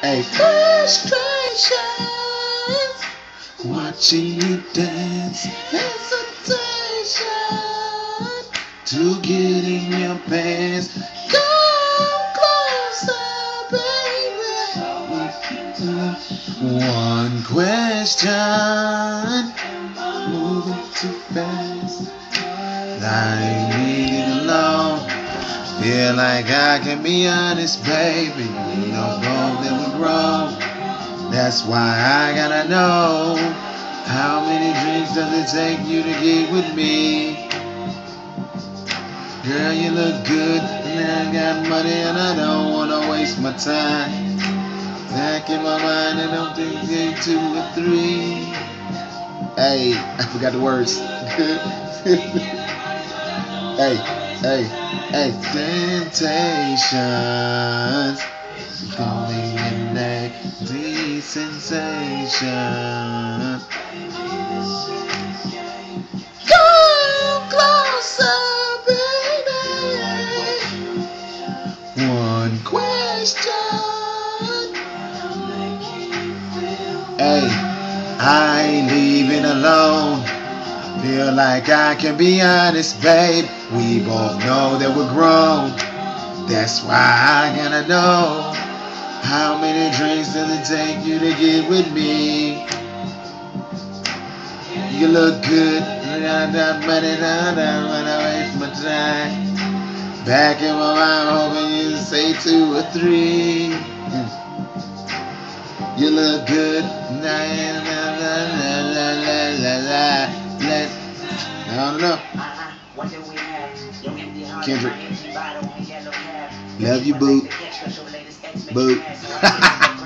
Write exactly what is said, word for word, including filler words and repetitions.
Hey. Frustrations, watching you dance. Hesitation to get in your pants. Come closer, baby. One question, moving too fast. I ain't leaving alone. Feel like I can be honest, baby. You don't go that we're wrong. That's why I gotta know, how many drinks does it take you to get with me? Girl, you look good, and I got money, and I don't wanna waste my time. Back in my mind, I don't think they two or three. Hey, I forgot the words. Hey, hey, hey. Temptations, falling in that deep sensation. Come closer, baby. One question. Hey, I ain't leaving alone. Feel like I can be honest, babe. We both know that we're grown. That's why I gotta know, how many drinks does it take you to get with me? You look good, I got that money, I don't wanna waste my time. Back in my mind, hoping you say two or three. You look good, la la la la la la la. I don't know. Kendrick. Love you, boo. Boo.